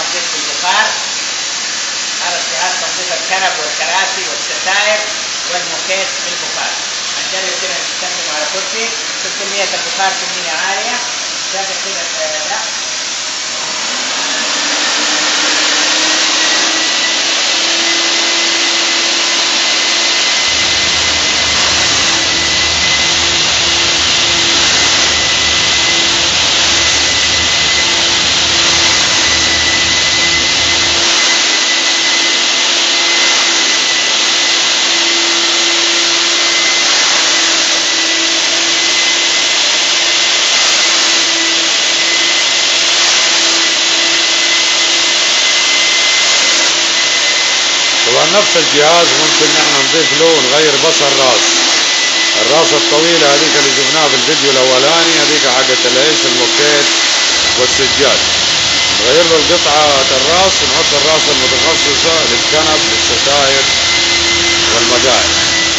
تنظيف البخار. هذا جهاز تنظيف الكنب والكراسي والستائر والموكيت بالبخار. هنجرب كده نستخدمه على كرسي. شوف كمية البخار كمية عالية. شايف كده ده طبعا نفس الجهاز ممكن نحن نضيف له ونغير بس الراس الطويلة هذيك اللي شفناها في الفيديو الأولاني، هذيك حقت الايش الموكيت والسجاد. نغير له القطعة الراس ونحط الراس المتخصصة للكنب للستائر والمقاعد.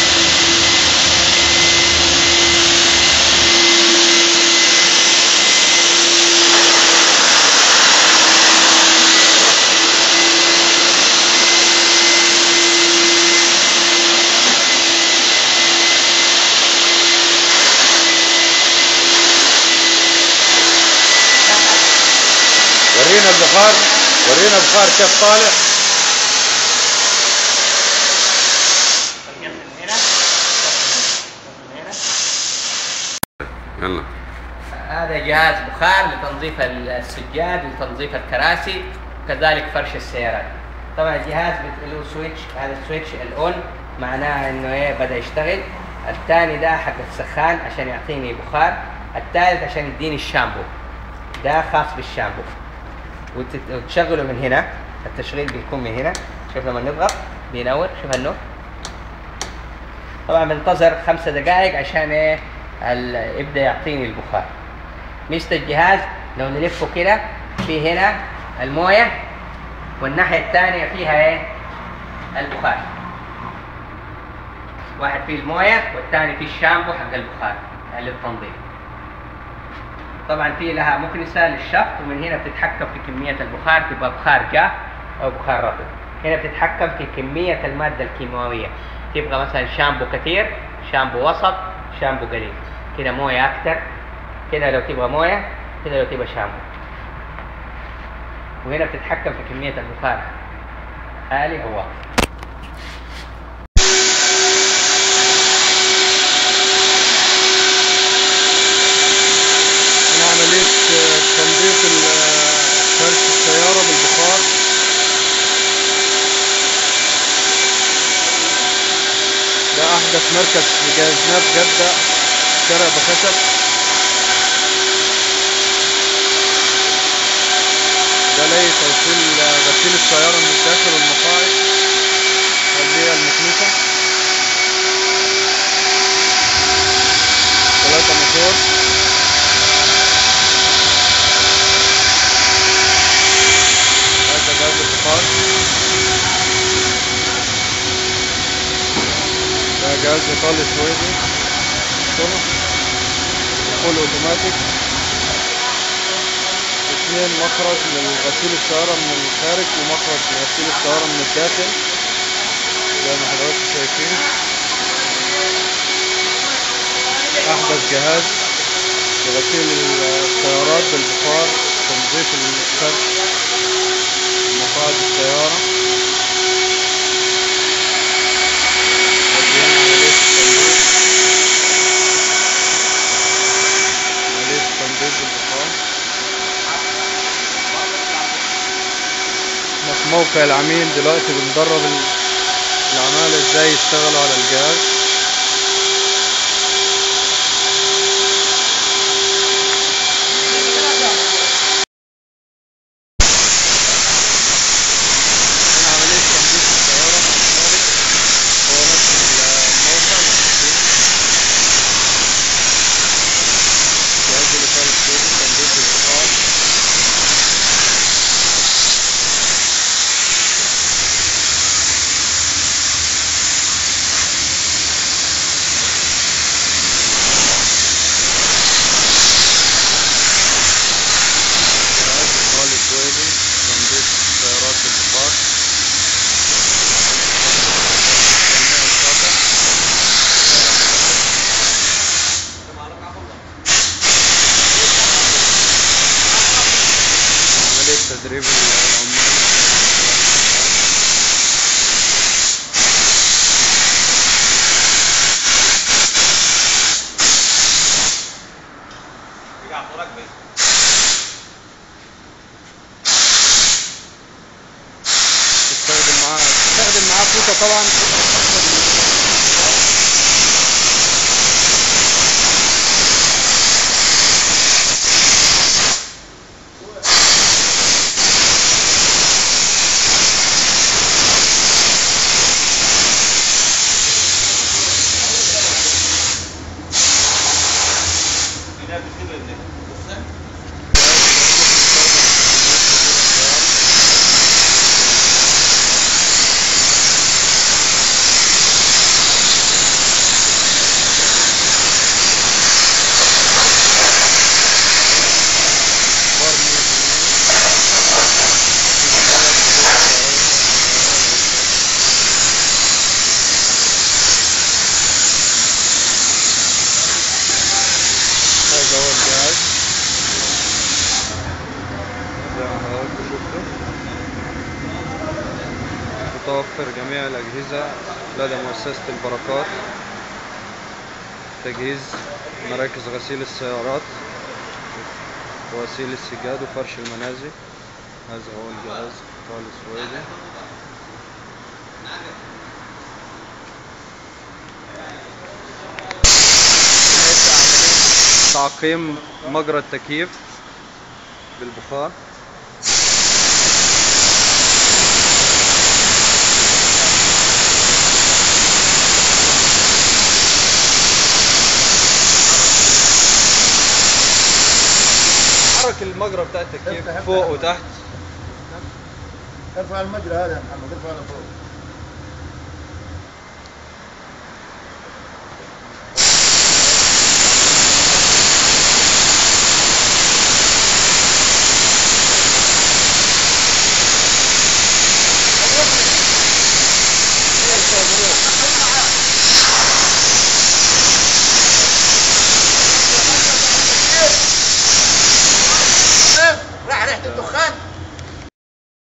ورينا البخار، ورينا البخار كيف طالع. يلا. هذا جهاز بخار لتنظيف السجاد وتنظيف الكراسي وكذلك فرش السيارات. طبعا الجهاز له سويتش، هذا السويتش الاون معناه انه ايه بدا يشتغل. الثاني ده حق السخان عشان يعطيني بخار. الثالث عشان يديني الشامبو، ده خاص بالشامبو وتشغله من هنا. التشغيل بيكون من هنا. شوف لما نضغط بينور. شوف النور. طبعا بنتظر 5 دقائق عشان ايه يبدا يعطيني البخار. ميزة الجهاز لو نلفه كده في هنا المويه والناحيه الثانيه فيها ايه البخار. واحد فيه المويه والثاني فيه الشامبو حق البخار للتنظيف. طبعا في لها مكنسه للشفط، ومن هنا بتتحكم في كميه البخار، تبقى بخار جاف او بخار رطب. هنا بتتحكم في كميه الماده الكيماويه، تبغى مثلا شامبو كثير، شامبو وسط، شامبو قليل، كده مويه اكثر، كده لو تبغى مويه، كده لو تبغى شامبو. وهنا بتتحكم في كميه البخار عالي او واطي. تنظيف فرش السيارة بالبخار. ده أحدث مركز جهزناه في جدة، شارع بخشب. ده ليه توصيل غسيل السيارة من الداخل والمقاعد. هذه هي المكنسة، 3 موتور. جهاز البخار ده جهاز ايطالي سويدي، دخول اوتوماتيك. 2 مخرج لغسيل السيارة من الخارج ومخرج لغسيل السيارة من الداخل زي ما حضراتكم شايفين. احدث جهاز لغسيل السيارات بالبخار، تنظيف الفرش مقاعد السيارة. عملية تنظيف بالبخار. احنا في موقع العميل دلوقتي بندرب العمال ازاي يشتغلوا على الجهاز. تدريب العمال. تستخدم معاه فوطة طبعا. هذا هو الجهاز زي ما حضراتكم شفتوا. متوفر جميع الأجهزة لدى مؤسسة البركات. تجهيز مراكز غسيل السيارات وغسيل السجاد وفرش المنازل. هذا هو الجهاز قطاع السويدي. تعقيم مجرى التكييف بالبخار. حرك المجرى بتاع التكييف فوق وتحت. ارفع المجرى هذا يا محمد، ارفع لفوق.